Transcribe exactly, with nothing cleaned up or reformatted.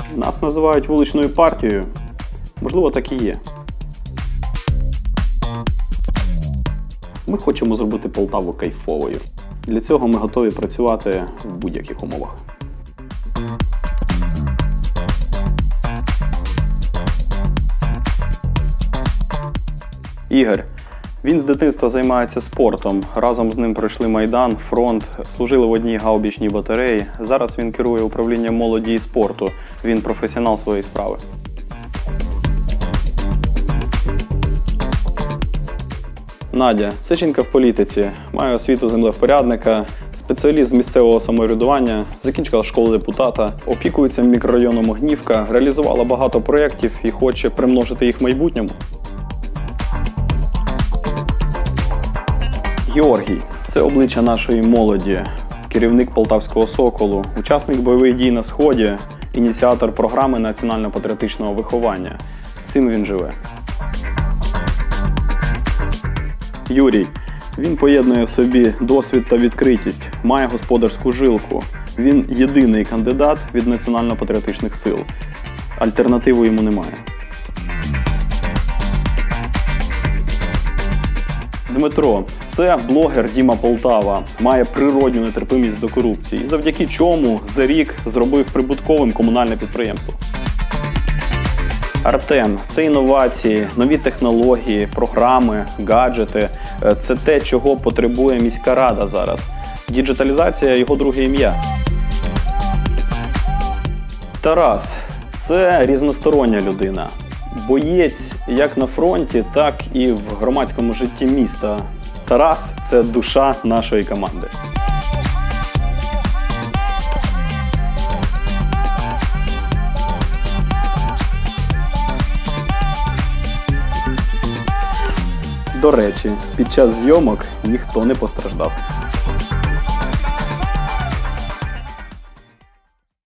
Нас називають вуличною партією. Можливо, так і є. Ми хочемо зробити Полтаву кайфовою. Для цього ми готові працювати в будь-яких умовах. Ігор. Він з дитинства займається спортом. Разом з ним пройшли Майдан, фронт, служили в одній гаубічній батареї. Зараз він керує управлінням молоді і спорту. Він професіонал своєї справи. Надя. Це жінка в політиці. Має освіту землевпорядника, спеціаліст з місцевого самоврядування, закінчила школу депутата, опікується мікрорайоном Огнівка, реалізувала багато проєктів і хоче примножити їх в майбутньому. Георгій. Це обличчя нашої молоді, керівник Полтавського Соколу, учасник бойових дій на Сході, ініціатор програми національно-патріотичного виховання. Цим він живе. Юрій. Він поєднує в собі досвід та відкритість, має господарську жилку. Він єдиний кандидат від національно-патріотичних сил. Альтернативи йому немає. Дмитро. Це блогер Діма Полтава, має природню нетерпимість до корупції, завдяки чому за рік зробив прибутковим комунальне підприємство. Артем. Це інновації, нові технології, програми, гаджети. Це те, чого потребує міська рада зараз. Діджиталізація – його друге ім'я. Тарас. Це різностороння людина. Боєць як на фронті, так і в громадському житті міста. Тарас – це душа нашої команди. До речі, під час зйомок ніхто не постраждав.